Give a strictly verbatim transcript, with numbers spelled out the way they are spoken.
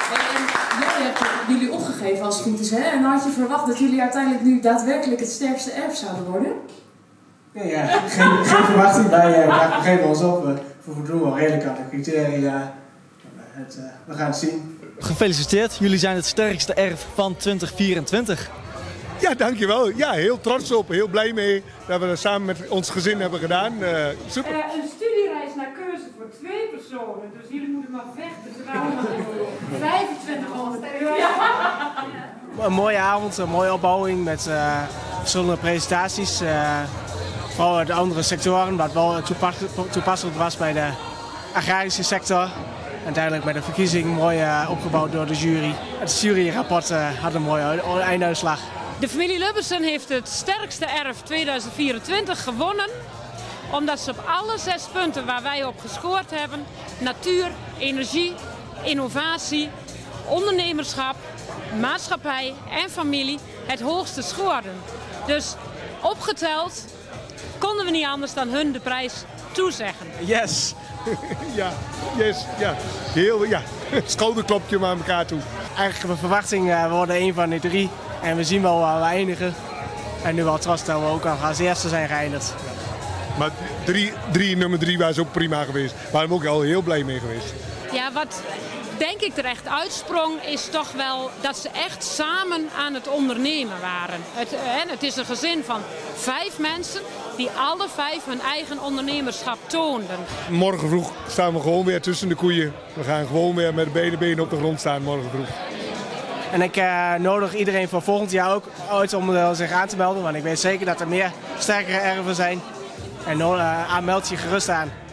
Jij hebt jullie opgegeven als het goed is, hè? En had je verwacht dat jullie uiteindelijk nu daadwerkelijk het sterkste erf zouden worden? Ja, ja geen, geen verwachting. Wij uh, geven ons op. Uh, we voldoen wel redelijk aan de criteria. Het, uh, we gaan het zien. Gefeliciteerd, jullie zijn het sterkste erf van twintig vierentwintig. Ja, dankjewel. Ja, heel trots op, heel blij mee dat we dat samen met ons gezin hebben gedaan. Uh, super. Uh, een studiereis naar Keuze voor twee personen, dus jullie moeten maar vechten. Ze waren maar vijfentwintighonderd euro. Ja. Een mooie avond, een mooie opbouwing met uh, verschillende presentaties. Uh, vooral uit de andere sectoren, wat wel toepasselijk was bij de agrarische sector. Uiteindelijk bij de verkiezing mooi uh, opgebouwd door de jury. Het juryrapport uh, had een mooie einduitslag. De familie Lubbersen heeft het sterkste erf tweeduizend vierentwintig gewonnen. Omdat ze op alle zes punten waar wij op gescoord hebben, natuur, energie, innovatie, ondernemerschap, maatschappij en familie, het hoogste scoorden. Dus opgeteld konden we niet anders dan hun de prijs toezeggen. Yes! ja, yes, ja. Heel, ja. Schouderklopje naar elkaar toe. Eigenlijk mijn verwachting uh, we worden een van de drie en we zien wel waar we eindigen. En nu wel trots dat we ook al als eerste zijn geëindigd. Maar drie, drie, nummer drie was ook prima geweest. Daar waren we ook al heel blij mee geweest. Ja, wat denk ik er echt uitsprong is toch wel dat ze echt samen aan het ondernemen waren. Het, en het is een gezin van vijf mensen die alle vijf hun eigen ondernemerschap toonden. Morgen vroeg staan we gewoon weer tussen de koeien. We gaan gewoon weer met de benen, benen op de grond staan morgen vroeg. En ik uh, nodig iedereen voor volgend jaar ook uit om uh, zich aan te melden. Want ik weet zeker dat er meer sterkere erven zijn. En uh, aanmeld je gerust aan.